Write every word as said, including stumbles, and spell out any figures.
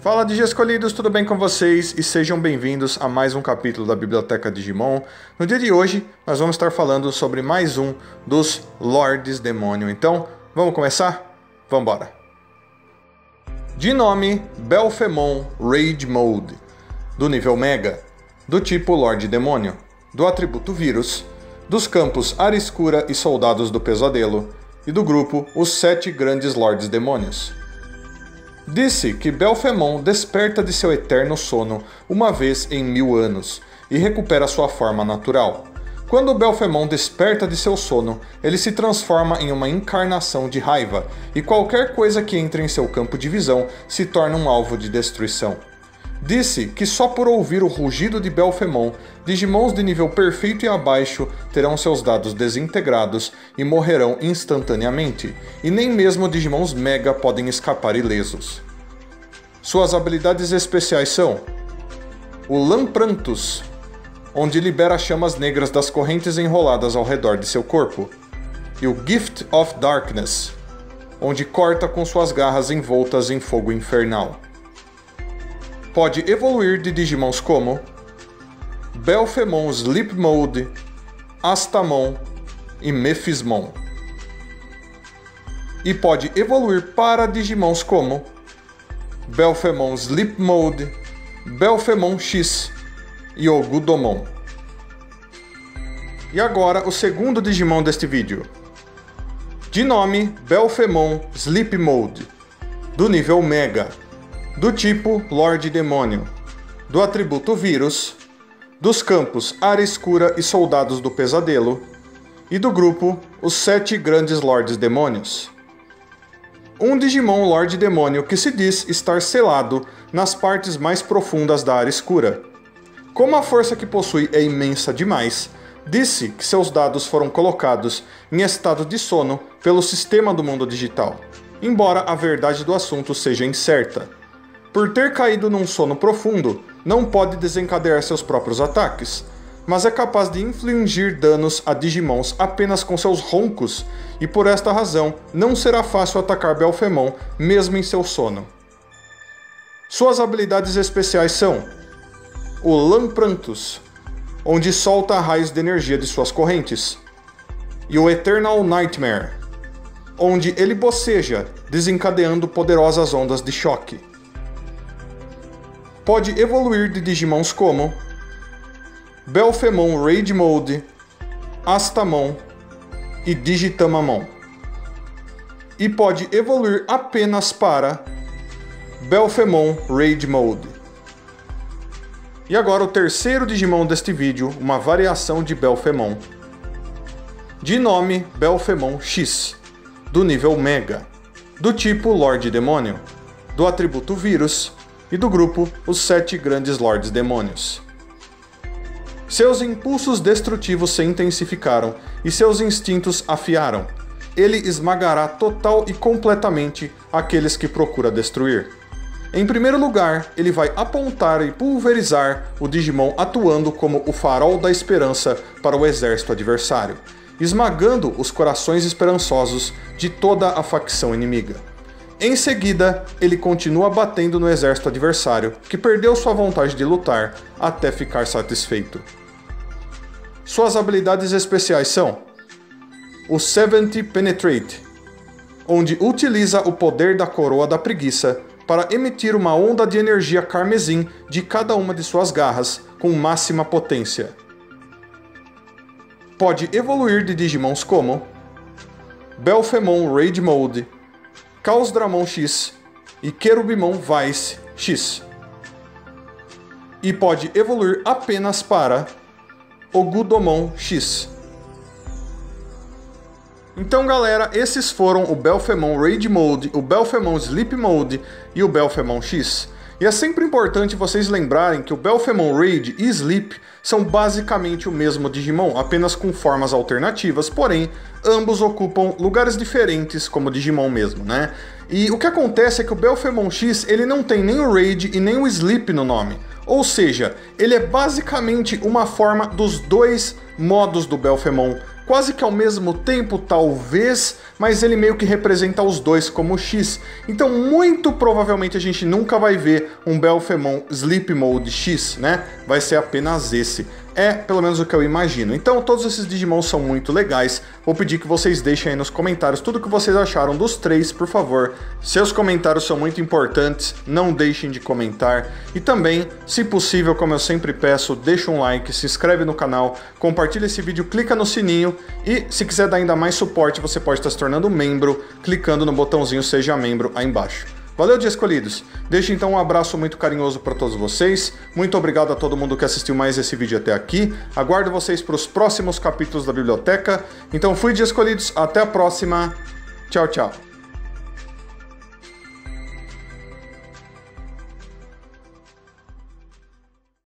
Fala Digi Escolhidos, tudo bem com vocês? E sejam bem-vindos a mais um capítulo da Biblioteca Digimon. No dia de hoje, nós vamos estar falando sobre mais um dos Lords Demônio. Então, vamos começar? Vambora! De nome, Belphemon Rage Mode, do nível Mega, do tipo Lorde Demônio, do atributo Vírus, dos campos Área Escura e Soldados do Pesadelo, e do grupo Os Sete Grandes Lordes Demônios. Disse que Belphemon desperta de seu eterno sono uma vez em mil anos e recupera sua forma natural. Quando Belphemon desperta de seu sono, ele se transforma em uma encarnação de raiva, e qualquer coisa que entre em seu campo de visão se torna um alvo de destruição. Disse que só por ouvir o rugido de Belphemon, Digimons de nível perfeito e abaixo terão seus dados desintegrados e morrerão instantaneamente, e nem mesmo Digimons Mega podem escapar ilesos. Suas habilidades especiais são o Lamprantus, onde libera chamas negras das correntes enroladas ao redor de seu corpo, e o Gift of Darkness, onde corta com suas garras envoltas em fogo infernal. Pode evoluir de Digimons como Belphemon Sleep Mode, Astamon e Mephismon. E pode evoluir para Digimons como Belphemon Sleep Mode, Belphemon X e Ogudomon. E agora o segundo Digimon deste vídeo. De nome Belphemon Sleep Mode, do nível Mega, do tipo Lorde Demônio, do atributo Vírus, dos campos Área Escura e Soldados do Pesadelo, e do grupo Os Sete Grandes Lordes Demônios. Um Digimon Lorde Demônio que se diz estar selado nas partes mais profundas da Área Escura. Como a força que possui é imensa demais, disse que seus dados foram colocados em estado de sono pelo sistema do mundo digital, embora a verdade do assunto seja incerta. Por ter caído num sono profundo, não pode desencadear seus próprios ataques, mas é capaz de infligir danos a Digimons apenas com seus roncos, e por esta razão não será fácil atacar Belphemon mesmo em seu sono. Suas habilidades especiais são o Lamprantus, onde solta raios de energia de suas correntes, e o Eternal Nightmare, onde ele boceja, desencadeando poderosas ondas de choque. Pode evoluir de Digimons como Belphemon Rage Mode, Astamon e Digitamamon. E pode evoluir apenas para Belphemon Rage Mode. E agora o terceiro Digimon deste vídeo, uma variação de Belphemon. De nome Belphemon X, do nível Mega, do tipo Lorde Demônio, do atributo Vírus, e do grupo Os Sete Grandes Lordes Demônios. Seus impulsos destrutivos se intensificaram e seus instintos afiaram. Ele esmagará total e completamente aqueles que procura destruir. Em primeiro lugar, ele vai apontar e pulverizar o Digimon atuando como o farol da esperança para o exército adversário, esmagando os corações esperançosos de toda a facção inimiga. Em seguida, ele continua batendo no exército adversário, que perdeu sua vontade de lutar até ficar satisfeito. Suas habilidades especiais são o setenta Penetrate, onde utiliza o poder da Coroa da Preguiça para emitir uma onda de energia carmesim de cada uma de suas garras com máxima potência. Pode evoluir de Digimons como Belphemon Rage Mode, Chaos Dramon X e Cherubimon Vice X. E pode evoluir apenas para Ogudomon X. Então galera, esses foram o Belphemon Rage Mode, o Belphemon Sleep Mode e o Belphemon X. E é sempre importante vocês lembrarem que o Belphemon Rage e Sleep são basicamente o mesmo Digimon, apenas com formas alternativas, porém, ambos ocupam lugares diferentes como Digimon mesmo, né? E o que acontece é que o Belphemon X, ele não tem nem o Rage e nem o Sleep no nome. Ou seja, ele é basicamente uma forma dos dois modos do Belphemon quase que ao mesmo tempo, talvez, mas ele meio que representa os dois como X. Então, muito provavelmente a gente nunca vai ver um Belphemon Sleep Mode X, né? Vai ser apenas esse. É pelo menos o que eu imagino. Então, todos esses Digimon são muito legais. Vou pedir que vocês deixem aí nos comentários tudo o que vocês acharam dos três, por favor. Seus comentários são muito importantes, não deixem de comentar. E também, se possível, como eu sempre peço, deixa um like, se inscreve no canal, compartilha esse vídeo, clica no sininho e, se quiser dar ainda mais suporte, você pode estar se tornando membro, clicando no botãozinho Seja Membro aí embaixo. Valeu, Dia Escolhidos! Deixo então um abraço muito carinhoso para todos vocês. Muito obrigado a todo mundo que assistiu mais esse vídeo até aqui. Aguardo vocês para os próximos capítulos da biblioteca. Então fui, Dia Escolhidos. Até a próxima. Tchau, tchau.